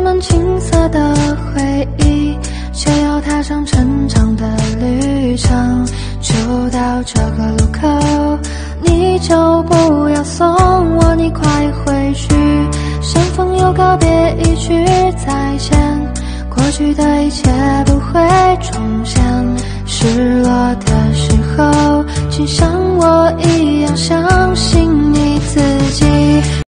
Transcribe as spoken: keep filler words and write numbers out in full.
们青涩的回忆，却要踏上成长的旅程。就到这个路口，你就不要送我，你快回去。相逢又告别，一句再见，过去的一切不会重现。失落的时候，请像我一样相信你自己。